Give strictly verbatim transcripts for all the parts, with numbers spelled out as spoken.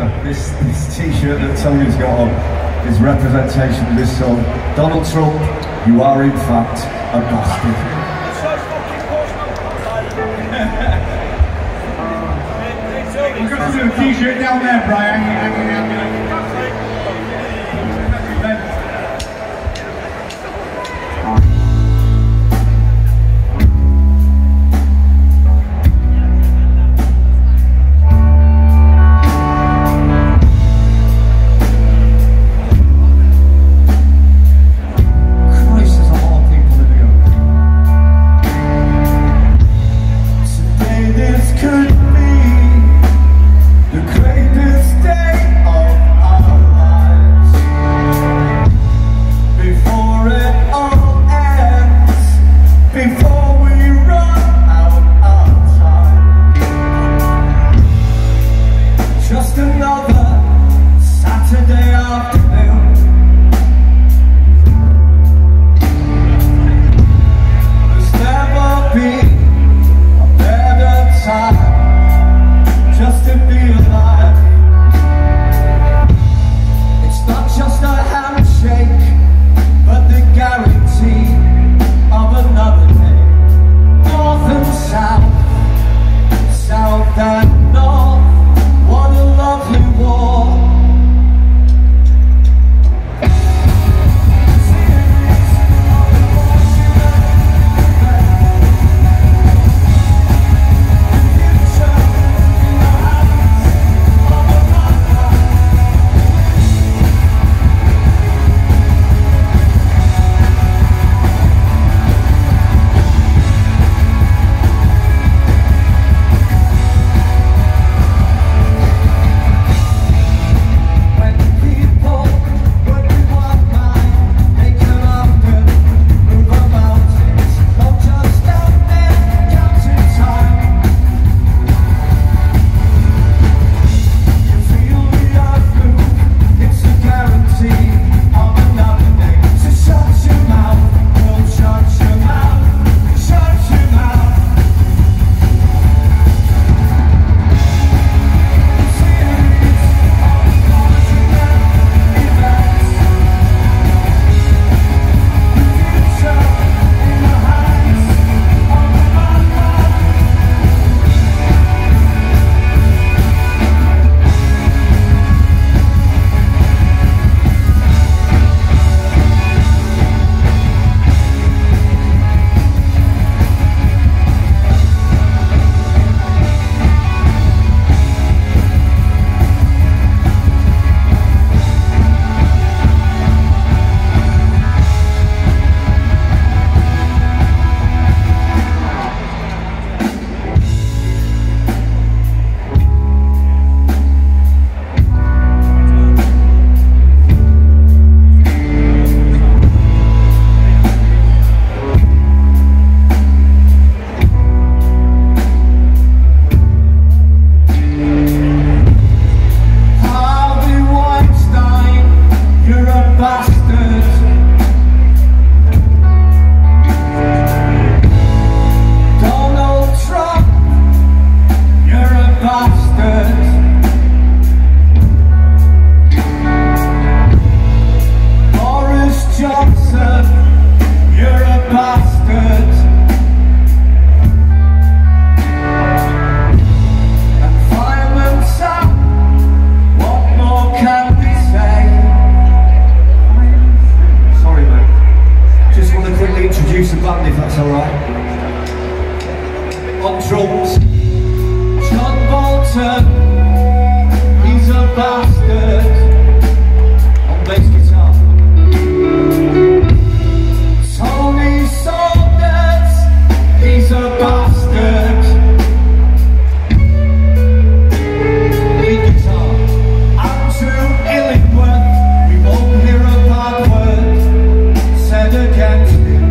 pleasure. This, this t-shirt that Tony's got on is representation of this song. Donald Trump, you are in fact a bastard. We've got to do a t-shirt down there, Brian. Hanging out there. Butlins, if that's alright. On drums, John Bolton, he's a bastard. On bass guitar, Tony Saunders, he's a bastard. Lead guitar, Andrew Illingworth, we won't hear a bad word said against him.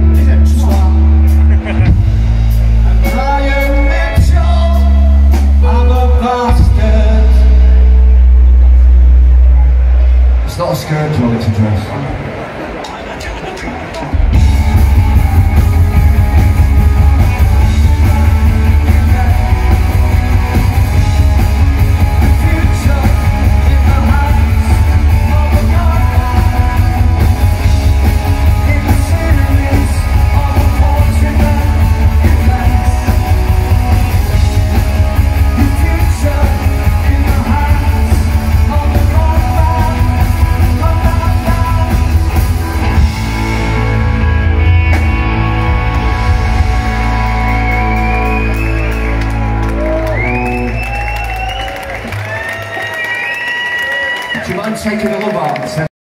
It's not a skirt, John, it's a dress. Future taking the love out.